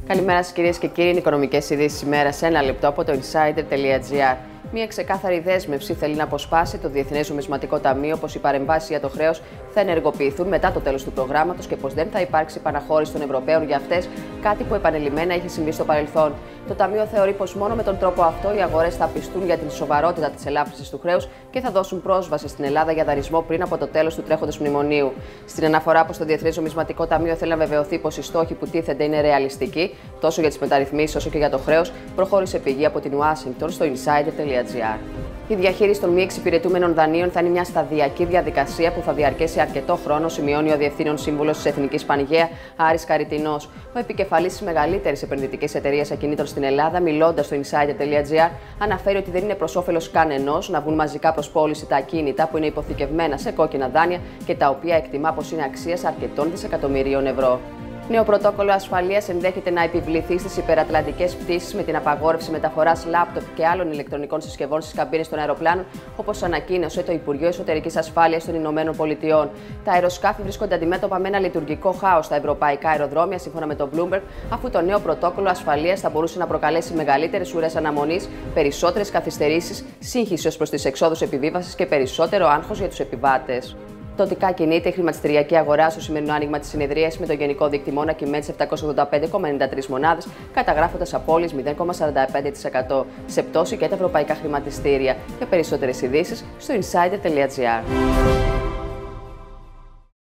Καλημέρα σας κυρίες και κύριοι, είναι οικονομικές ειδήσεις ημέρα σε ένα λεπτό από το insider.gr. Μια ξεκάθαρη δέσμευση θέλει να αποσπάσει το Διεθνές Νομισματικό Ταμείο πως οι παρεμβάσεις για το χρέος θα ενεργοποιηθούν μετά το τέλος του προγράμματος και πως δεν θα υπάρξει παναχώρηση των Ευρωπαίων για αυτές, κάτι που επανειλημμένα έχει συμβεί στο παρελθόν. Το Ταμείο θεωρεί πως μόνο με τον τρόπο αυτό οι αγορές θα πιστούν για την σοβαρότητα της ελάφρυνσης του χρέους και θα δώσουν πρόσβαση στην Ελλάδα για δανεισμό πριν από το τέλος του τρέχοντος μνημονίου. Στην αναφορά πως το Διεθνές Νομισματικό Ταμείο θέλει να βεβαιωθεί πως οι στόχοι που τίθενται είναι ρεαλιστικοί, τόσο για τις μεταρρυθμίσεις όσο και για το χρέος, προχώρησε πηγή από την Ουάσιγκτον στο insider.gr. Η διαχείριση των μη εξυπηρετούμενων δανείων θα είναι μια σταδιακή διαδικασία που θα διαρκέσει αρκετό χρόνο, σημειώνει ο Διευθύνων Σύμβουλος της Εθνικής Πανηγαία, Άρης Καριτινός. Ο επικεφαλής της μεγαλύτερης επενδυτικής εταιρείας ακινήτων στην Ελλάδα, μιλώντας στο insider.gr, αναφέρει ότι δεν είναι προς όφελος κανενός να βγουν μαζικά προς πώληση τα ακίνητα που είναι υποθηκευμένα σε κόκκινα δάνεια και τα οποία εκτιμά πως είναι αξίας αρκετών δισεκατομμυρίων ευρώ. Νέο πρωτόκολλο ασφαλείας ενδέχεται να επιβληθεί στις υπερατλαντικές πτήσεις με την απαγόρευση μεταφοράς λάπτοπ και άλλων ηλεκτρονικών συσκευών στις καμπίνες των αεροπλάνων, όπως ανακοίνωσε το Υπουργείο Εσωτερικής Ασφάλειας των Ηνωμένων Πολιτειών. Τα αεροσκάφη βρίσκονται αντιμέτωπα με ένα λειτουργικό χάος στα ευρωπαϊκά αεροδρόμια, σύμφωνα με το Bloomberg, αφού το νέο πρωτόκολλο ασφαλείας θα μπορούσε να προκαλέσει μεγαλύτερες ουρές αναμονής, περισσότερες καθυστερήσεις, σύγχυση ως προς τις εξόδους επιβίβασης και περισσότερο άγχος για τους επιβάτες. Πτωτικά κινείται η χρηματιστηριακή αγορά στο σημερινό άνοιγμα της συνεδρίας με το γενικό δείκτη να κυμαίνει σε 785,93 μονάδες, καταγράφοντας απώλειες 0,45% σε πτώση και τα ευρωπαϊκά χρηματιστήρια. Για περισσότερες ειδήσεις στο insider.gr.